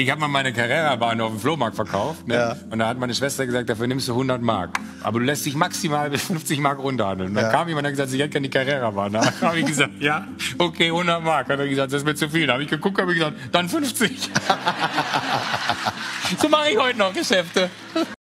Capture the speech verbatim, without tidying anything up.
Ich habe mal meine Carrera-Bahn auf dem Flohmarkt verkauft. Ne? Ja. Und da hat meine Schwester gesagt, dafür nimmst du hundert Mark. Aber du lässt dich maximal bis fünfzig Mark runterhandeln. Und dann Ja. kam jemand und hat gesagt, ich hätte gerne die Carrera-Bahn. Da habe ich gesagt, ja, okay, hundert Mark. Hat er gesagt, das ist mir zu viel. Da habe ich geguckt, habe ich gesagt, dann fünfzig. So mache ich heute noch Geschäfte.